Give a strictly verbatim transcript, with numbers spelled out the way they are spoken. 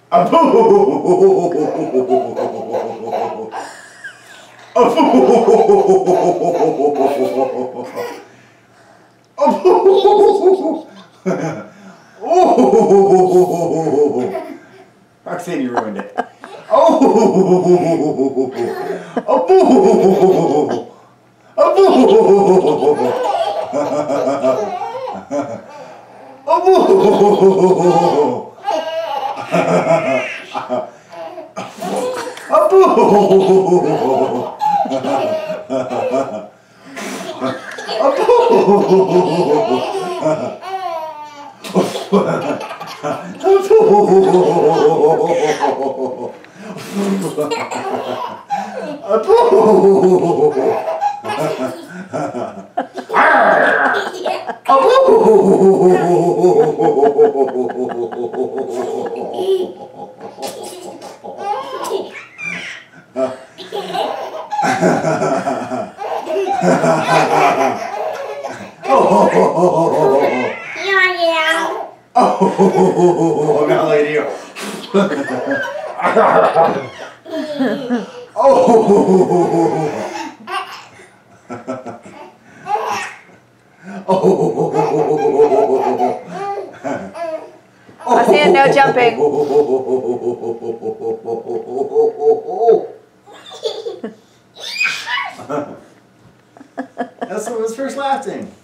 Oh, Roxanne, you ruined it. Oh, oh, oh, I'm not letting you. Oh. Roxanne, no jumping. That's what was first laughing.